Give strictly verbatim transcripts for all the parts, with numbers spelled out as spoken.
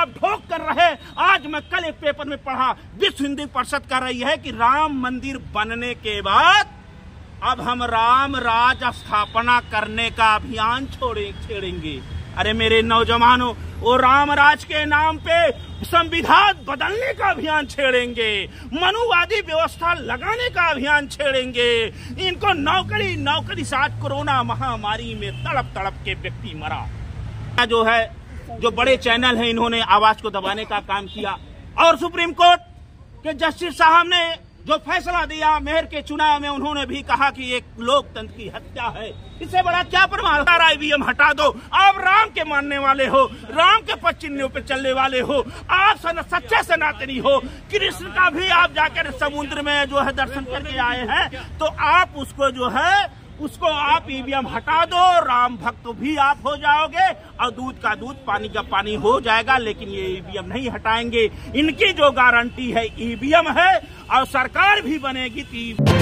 आप ढोक कर रहे। आज मैं कल एक पेपर में पढ़ा, विश्व हिंदू परिषद कर रही है कि राम मंदिर बनने के बाद अब हम राम राज स्थापना करने का अभियान छोड़े छेड़ेंगे। अरे मेरे नौजवानों, वो राम राज के नाम पे संविधान बदलने का अभियान छेड़ेंगे, मनुवादी व्यवस्था लगाने का अभियान छेड़ेंगे। इनको नौकरी नौकरी से आज कोरोना महामारी में तड़प तड़प के व्यक्ति मरा। जो है जो बड़े चैनल हैं, इन्होंने आवाज को दबाने का काम किया और सुप्रीम कोर्ट के जस्टिस साहब ने जो फैसला दिया मेयर के चुनाव में, उन्होंने भी कहा कि एक लोकतंत्र की हत्या है। इससे बड़ा क्या प्रमाण? ईवीएम हटा दो। आप राम के मानने वाले हो, राम के पद चिन्हों पे चलने वाले हो, आप सच्चे सनातनी हो। कृष्ण का भी आप जाकर समुद्र में जो है दर्शन करके आए हैं, तो आप उसको जो है उसको आप ईवीएम हटा दो, राम भक्त भी आप हो जाओगे और दूध का दूध पानी का पानी हो जाएगा। लेकिन ये ईवीएम नहीं हटाएंगे। इनकी जो गारंटी है ईवीएम है, और सरकार भी बनेगी तो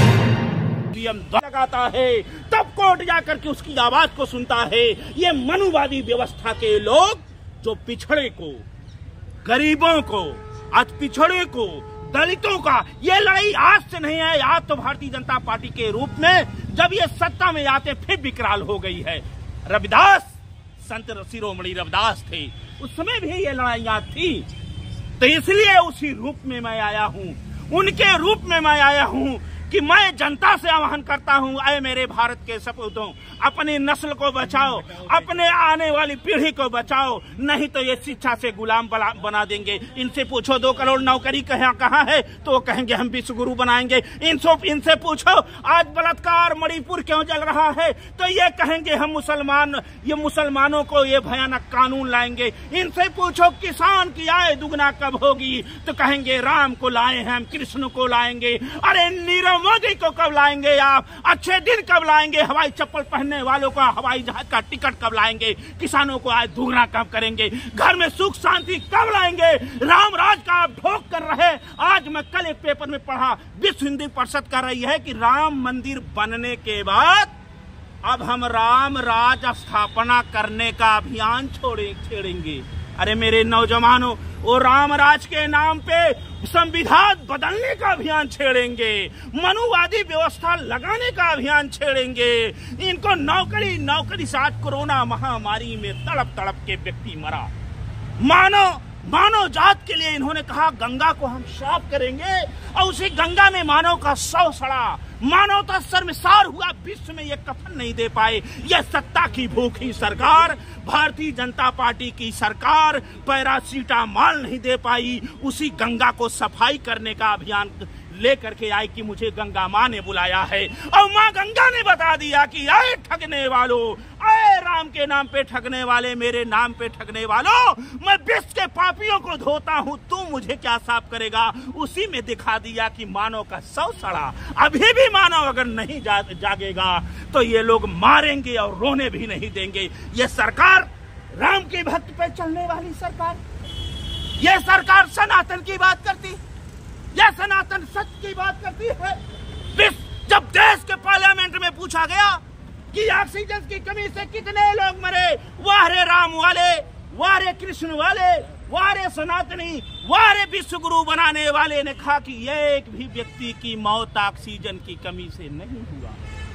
ईवीएम लगाता है, तब कोर्ट जाकर के उसकी आवाज को सुनता है। ये मनुवादी व्यवस्था के लोग जो पिछड़े को, गरीबों को, आज पिछड़े को, दलितों का, ये लड़ाई आज से नहीं है। आज तो भारतीय जनता पार्टी के रूप में जब ये सत्ता में आते फिर विकराल हो गई है। रविदास, संत शिरोमणि रविदास थे, उस समय भी ये लड़ाइयां थी। तो इसलिए उसी रूप में मैं आया हूं, उनके रूप में मैं आया हूं कि मैं जनता से आह्वान करता हूं, अय मेरे भारत के सपूतों, अपनी नस्ल को बचाओ, अपने आने वाली पीढ़ी को बचाओ, नहीं तो ये शिक्षा से गुलाम बना देंगे। इनसे पूछो दो करोड़ नौकरी कहाँ कहाँ है, तो वो कहेंगे हम विश्व गुरु बनाएंगे। इनसे इनसे पूछो आज बलात्कार मणिपुर क्यों जल रहा है, तो ये कहेंगे हम मुसलमान, ये मुसलमानों को ये भयानक कानून लाएंगे। इनसे पूछो किसान की आय दुगना कब होगी, तो कहेंगे राम को लाए हैं हम, कृष्ण को लाएंगे। अरे नीरव मोदी को कब लाएंगे आप, अच्छे दिन कब लाएंगे, हवाई चप्पल पहनने वालों का हवाई जहाज का टिकट कब लाएंगे, किसानों को आज दुगना कब करेंगे, घर में सुख शांति कब लाएंगे, राम राज का आप ढोक कर रहे। आज मैं कल एक पेपर में पढ़ा, विश्व हिंदू परिषद कर रही है कि राम मंदिर बनने के बाद अब हम राम राज स्थापना करने का अभियान छोड़े छेड़ेंगे। अरे मेरे नौजवानों, वो राम राज के नाम पे संविधान बदलने का अभियान छेड़ेंगे, मनुवादी व्यवस्था लगाने का अभियान छेड़ेंगे। इनको नौकरी नौकरी से आज कोरोना महामारी में तड़प तड़प के व्यक्ति मरा। मानव मानव जात के लिए इन्होंने कहा गंगा को हम साफ करेंगे, और उसी गंगा में मानव का शव सड़ा, मानवता शर्मसार हुआ, विश्व में ये कफन नहीं दे पाए। यह सत्ता की भूखी सरकार, भारतीय जनता पार्टी की सरकार पैरासीटामॉल नहीं दे पाई, उसी गंगा को सफाई करने का अभियान लेकर के आई कि मुझे गंगा माँ ने बुलाया है। और माँ गंगा ने बता दिया कि आए ठगने वालों, आए राम के नाम पे ठगने वाले, मेरे नाम पे ठगने वालों, मैं विश्व के पापियों को धोता हूँ, तू मुझे क्या साफ करेगा। उसी में दिखा दिया कि मानव का शव सड़ा। अभी भी मानव अगर नहीं जा, जागेगा तो ये लोग मारेंगे और रोने भी नहीं देंगे। ये सरकार राम के भक्त पे चलने वाली सरकार, ये सरकार सनातन की बात करती, यह सनातन सत्य की बात करती है। जब देश के पार्लियामेंट में पूछा गया कि ऑक्सीजन की कमी से कितने लोग मरे, वाह रे राम वाले, वाह रे कृष्ण वाले, वाह रे सनातनी, वाह रे विश्व गुरु बनाने वाले ने कहा कि एक भी व्यक्ति की मौत ऑक्सीजन की कमी से नहीं हुआ।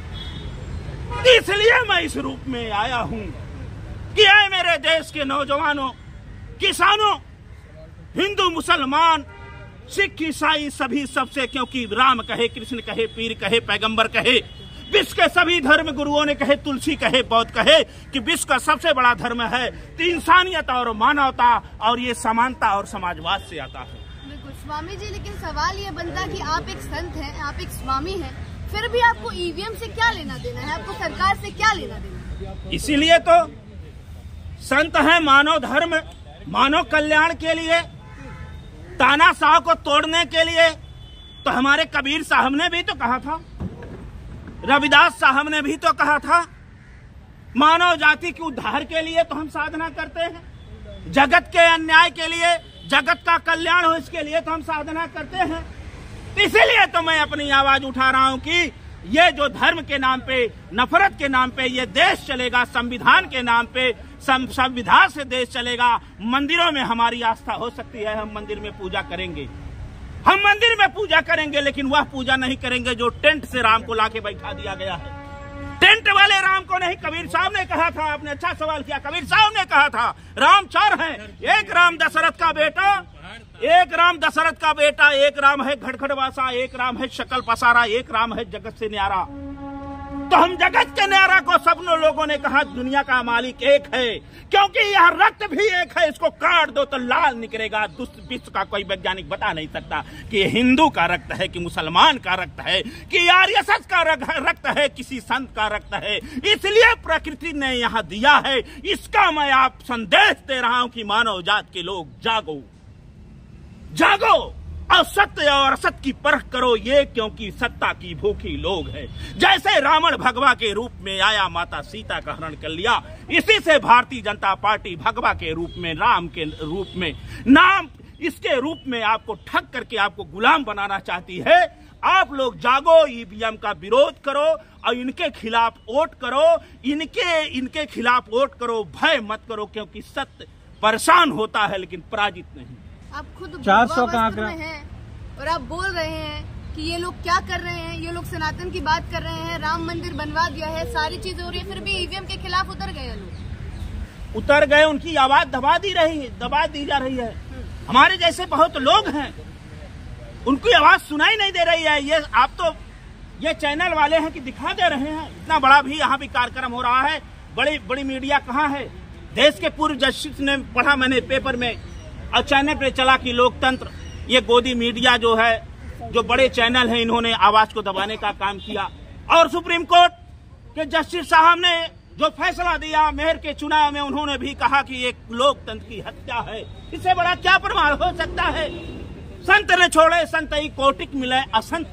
इसलिए मैं इस रूप में आया हूं कि आए मेरे देश के नौजवानों, किसानों, हिंदू मुसलमान, सिख ईसाई सभी सबसे, क्योंकि राम कहे, कृष्ण कहे, पीर कहे, पैगंबर कहे, विश्व के सभी धर्म गुरुओं ने कहे, तुलसी कहे, बौद्ध कहे कि विश्व का सबसे बड़ा धर्म है तो इंसानियत और मानवता, और ये समानता और समाजवाद से आता है। बिल्कुल स्वामी जी, लेकिन सवाल ये बनता है कि आप एक संत हैं, आप एक स्वामी हैं, फिर भी आपको ईवीएम से क्या लेना देना है, आपको सरकार से क्या लेना देना है? इसीलिए तो संत है मानव धर्म, मानव कल्याण के लिए, तानाशाह को तोड़ने के लिए। तो हमारे कबीर साहब ने भी तो कहा था, रविदास साहब ने भी तो कहा था, मानव जाति के उद्धार के लिए तो हम साधना करते हैं, जगत के अन्याय के लिए, जगत का कल्याण हो इसके लिए तो हम साधना करते हैं। इसीलिए तो मैं अपनी आवाज उठा रहा हूं कि ये जो धर्म के नाम पे, नफरत के नाम पे ये देश चलेगा, संविधान के नाम पे संविधान से देश चलेगा। मंदिरों में हमारी आस्था हो सकती है, हम मंदिर में पूजा करेंगे, हम मंदिर में पूजा करेंगे, लेकिन वह पूजा नहीं करेंगे जो टेंट से राम को लाके बैठा दिया गया है। टेंट वाले राम को नहीं, कबीर साहब ने कहा था, आपने अच्छा सवाल किया, कबीर साहब ने कहा था राम चार हैं, एक राम दशरथ का बेटा, एक राम दशरथ का बेटा, एक राम है घड़घड़वासा, एक राम है शकल पसारा, एक राम है जगत से न्यारा। तो हम जगत के न्यारा को सब लोगों ने कहा दुनिया का मालिक एक है, क्योंकि यह रक्त भी एक है, इसको काट दो तो लाल निकलेगा। विश्व का कोई वैज्ञानिक बता नहीं सकता कि हिंदू का रक्त है कि मुसलमान का रक्त है कि आर्यसस का रक्त है, किसी संत का रक्त है। इसलिए प्रकृति ने यहाँ दिया है, इसका मैं आप संदेश दे रहा हूं कि मानव जात के लोग जागो, जागो और सत्य और असत की परख करो ये, क्योंकि सत्ता की भूखी लोग हैं। जैसे रावण भगवा के रूप में आया, माता सीता का हरण कर लिया, इसी से भारतीय जनता पार्टी भगवा के रूप में, राम के रूप में, नाम इसके रूप में आपको ठग करके आपको गुलाम बनाना चाहती है। आप लोग जागो, ईवीएम का विरोध करो और इनके खिलाफ वोट करो, इनके इनके खिलाफ वोट करो, भय मत करो, क्योंकि सत्य परेशान होता है लेकिन पराजित नहीं। आप खुद चार सौ का आंकड़ा हैं और आप बोल रहे हैं कि ये लोग क्या कर रहे हैं, ये लोग सनातन की बात कर रहे हैं, राम मंदिर बनवा दिया है, सारी चीजें हो रही है, फिर भी ईवीएम के खिलाफ उतर गए लोग, उतर गए, उनकी आवाज दबा दी रही है, दबा दी जा रही है। हमारे जैसे बहुत लोग हैं, उनकी आवाज सुनाई नहीं दे रही है। ये आप तो ये चैनल वाले हैं कि दिखा दे रहे हैं, इतना बड़ा भी यहाँ भी कार्यक्रम हो रहा है, बड़ी बड़ी मीडिया कहाँ है। देश के पूर्व जस्टिस ने पढ़ा मैंने पेपर में और चैनल पे चला कि लोकतंत्र, ये गोदी मीडिया जो है, जो बड़े चैनल हैं, इन्होंने आवाज को दबाने का काम किया। और सुप्रीम कोर्ट के जस्टिस साहब ने जो फैसला दिया मेयर के चुनाव में, उन्होंने भी कहा कि एक लोकतंत्र की हत्या है। इससे बड़ा क्या प्रमाण हो सकता है। संत ने छोड़े संत ही कोटिक मिले, असंत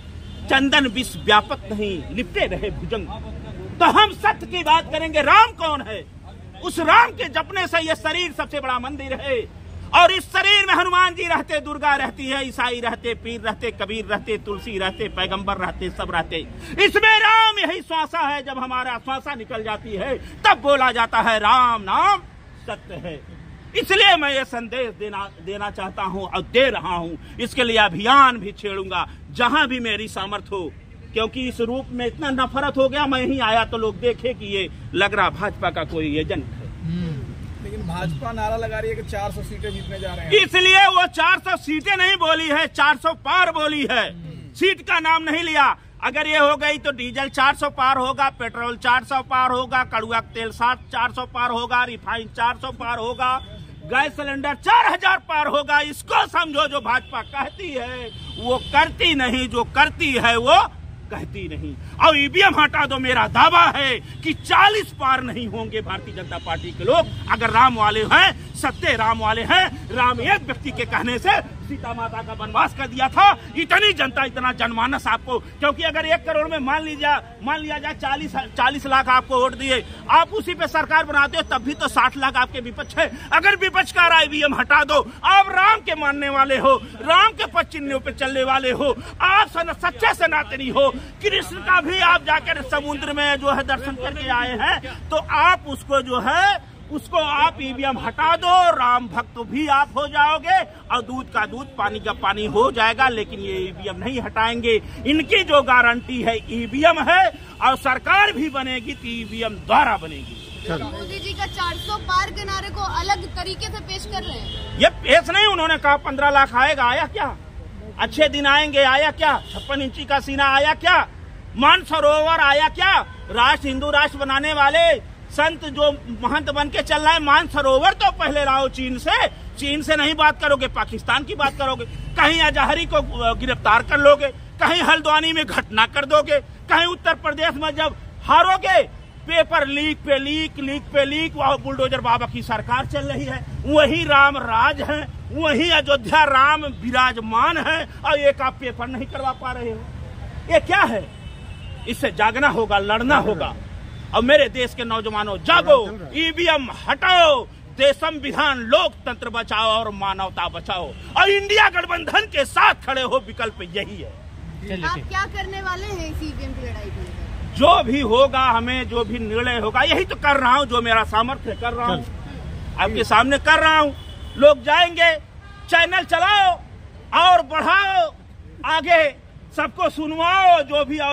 चंदन विश्व व्यापक नहीं, लिपटे रहे भुजंग। तो हम सत्य की बात करेंगे। राम कौन है? उस राम के जपने से ये शरीर सबसे बड़ा मंदिर है, और इस शरीर में हनुमान जी रहते, दुर्गा रहती है, ईसाई रहते, पीर रहते, कबीर रहते, तुलसी रहते, पैगंबर रहते, सब रहते। इसमें राम यही श्वासा है। जब हमारा श्वासा निकल जाती है तब बोला जाता है राम नाम सत्य है। इसलिए मैं ये संदेश देना देना चाहता हूँ और दे रहा हूँ। इसके लिए अभियान भी छेड़ूंगा जहां भी मेरी सामर्थ्य हो, क्योंकि इस रूप में इतना नफरत हो गया। मैं यहीं आया तो लोग देखे कि ये लग रहा भाजपा का कोई एजेंट है। लेकिन भाजपा नारा लगा रही है कि चार सौ सीटें जीतने जा रहे हैं। इसलिए वो चार सौ सीटें नहीं बोली है, चार सौ पार बोली है। सीट का नाम नहीं लिया। अगर ये हो गई तो डीजल चार सौ पार होगा, पेट्रोल चार सौ पार होगा, कड़ुआ तेल सात चार सौ पार होगा, रिफाइन चार सौ पार होगा, गैस सिलेंडर चार हजार पार होगा। इसको समझो, जो भाजपा कहती है वो करती नहीं, जो करती है वो कहती नहीं। और ईवीएम हटा दो, मेरा दावा है कि चालीस पार नहीं होंगे भारतीय जनता पार्टी के लोग, अगर राम वाले हैं, सत्य राम वाले हैं। राम एक व्यक्ति के कहने से सीता माता का वनवास कर दिया था। इतनी जनता, इतना जनमानस आपको, क्योंकि अगर एक करोड़ में मान लीजिए मान लिया जाए चालीस चालीस लाख आपको वोट दिए, आप उसी पे सरकार बनाते हो, तब भी तो साठ लाख आपके विपक्ष है। अगर विपक्ष का रहा ईवीएम हटा दो, आप राम के मानने वाले हो, राम के पद चिन्हों पे चलने वाले हो, आप सच्चे सनातनी हो। कृष्ण का भी आप जाकर समुद्र में जो है दर्शन करके आए हैं, तो आप उसको जो है उसको आप ईवीएम हटा दो, राम भक्त भी आप हो जाओगे और दूध का दूध पानी का पानी हो जाएगा। लेकिन ये ईवीएम नहीं हटाएंगे। इनकी जो गारंटी है ईवीएम है, और सरकार भी बनेगी तो ईवीएम द्वारा बनेगी। मोदी जी का चार सौ पार के नारे को अलग तरीके से पेश कर रहे हैं। ये पेश नहीं, उन्होंने कहा पंद्रह लाख आएगा, आया क्या? अच्छे दिन आएंगे, आया क्या? छप्पन इंची का सीना आया क्या? मानसरोवर आया क्या? राष्ट्र हिंदू राष्ट्र बनाने वाले संत जो महंत बन के चल रहा है, मानसरोवर तो पहले लाओ चीन से। चीन से नहीं बात करोगे, पाकिस्तान की बात करोगे। कहीं अजहरी को गिरफ्तार कर लोगे, कहीं हल्द्वानी में घटना कर दोगे, कहीं उत्तर प्रदेश में जब हारोगे पेपर लीक पे लीक लीक पे लीक, वह बुलडोजर बाबा की सरकार चल रही है। वही राम राज है, वही अयोध्या राम विराजमान है, और एक आप पेपर नहीं करवा पा रहे हो। ये क्या है? इससे जागना होगा, लड़ना होगा। और मेरे देश के नौजवानों जागो, ईवीएम हटाओ, देश संविधान लोकतंत्र बचाओ और मानवता बचाओ, और इंडिया गठबंधन के साथ खड़े हो। विकल्प यही है। आप क्या करने वाले हैं इस ईवीएम की लड़ाई में? जो भी होगा, हमें जो भी निर्णय होगा, यही तो कर रहा हूं, जो मेरा सामर्थ्य कर रहा हूं, आपके सामने कर रहा हूं। लोग जाएंगे, चैनल चलाओ और बढ़ाओ, आगे सबको सुनवाओ, जो भी